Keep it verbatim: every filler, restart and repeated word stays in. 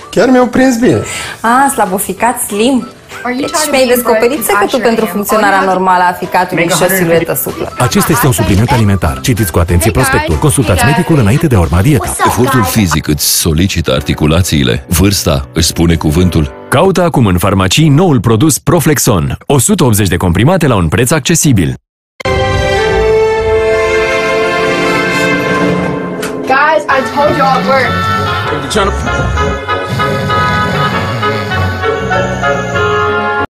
Chiar mi-au prins bine. Ah, slaboficat, slim. Și mi-ai descoperit secretul pentru funcționarea normală a ficatului și o siluetă suplă. Acesta este un supliment alimentar. Citiți cu atenție prospectul. Consultați medicul înainte de a urma dieta. Efortul fizic îți solicită articulațiile. Vârsta își spune cuvântul. Caută acum în farmacii noul produs Proflexon. o sută optzeci de comprimate la un preț accesibil. Guys, I told you it worked.